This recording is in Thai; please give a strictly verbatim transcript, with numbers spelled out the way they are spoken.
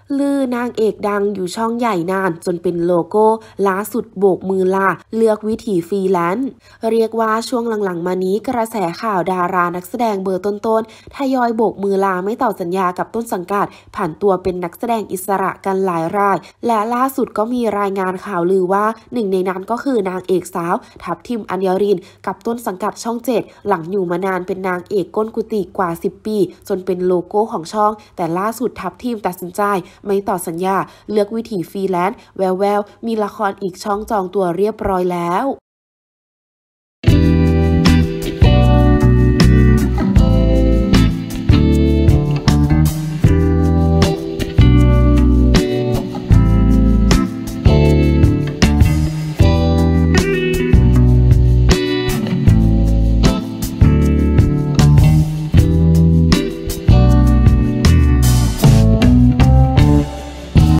ลือนางเอกดังอยู่ช่องใหญ่นานจนเป็นโลโก้ล่าสุดโบกมือลาเลือกวิถีฟรีแลนซ์เรียกว่าช่วงหลังๆมานี้กระแสข่าวดารานักแสดงเบอร์ต้นๆทยอยโบกมือลาไม่ต่อสัญญากับต้นสังกัดผ่านตัวเป็นนักแสดงอิสระกันหลายรายและล่าสุดก็มีรายงานข่าวลือว่าหนึ่งในนั้นก็คือนางเอกสาวทับทิมอัญญรินกับต้นสังกัดช่องเจ็ดหลังอยู่มานานเป็นนางเอกก้นกุฏิกว่าสิบปีจนเป็นโลโก้ของช่องแต่ล่าสุดทับทิมตัดสินใจไม่ต่อสัญญาเลือกวิถีฟรีแลนซ์แววๆมีละครอีกช่องจองตัวเรียบร้อยแล้ว